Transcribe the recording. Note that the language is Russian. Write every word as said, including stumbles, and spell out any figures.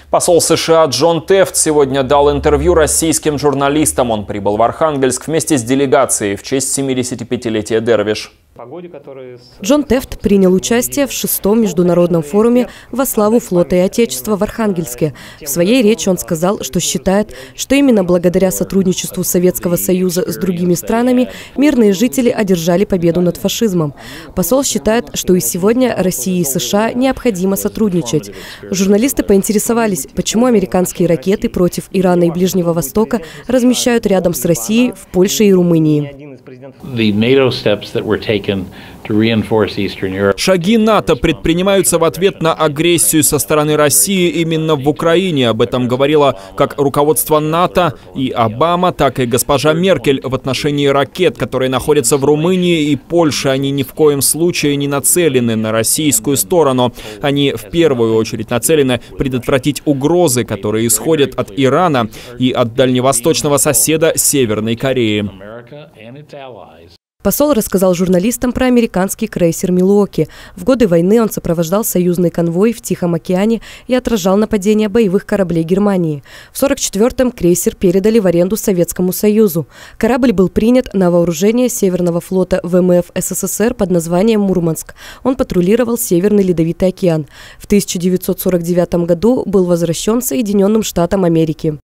Посол США Джон Тефт сегодня дал интервью российским журналистам. Он прибыл в Архангельск вместе с делегацией в честь семидесятипятилетия Дервиш. Джон Тефт принял участие в шестом международном форуме во славу флота и Отечества в Архангельске. В своей речи он сказал, что считает, что именно благодаря сотрудничеству Советского Союза с другими странами мирные жители одержали победу над фашизмом. Посол считает, что и сегодня России и США необходимо сотрудничать. Журналисты поинтересовались, почему американские ракеты против Ирана и Ближнего Востока размещают рядом с Россией в Польше и Румынии. Шаги НАТО предпринимаются в ответ на агрессию со стороны России именно в Украине. Об этом говорило как руководство НАТО и Обама, так и госпожа Меркель в отношении ракет, которые находятся в Румынии и Польше. Они ни в коем случае не нацелены на российскую сторону. Они в первую очередь нацелены предотвратить угрозы, которые исходят от Ирана и от дальневосточного соседа Северной Кореи. Посол рассказал журналистам про американский крейсер «Милуоки». В годы войны он сопровождал союзный конвой в Тихом океане и отражал нападения боевых кораблей Германии. В сорок четвёртом крейсер передали в аренду Советскому Союзу. Корабль был принят на вооружение Северного флота ВМФ СССР под названием «Мурманск». Он патрулировал Северный Ледовитый океан. В тысяча девятьсот сорок девятом году был возвращен Соединенным Штатам Америки.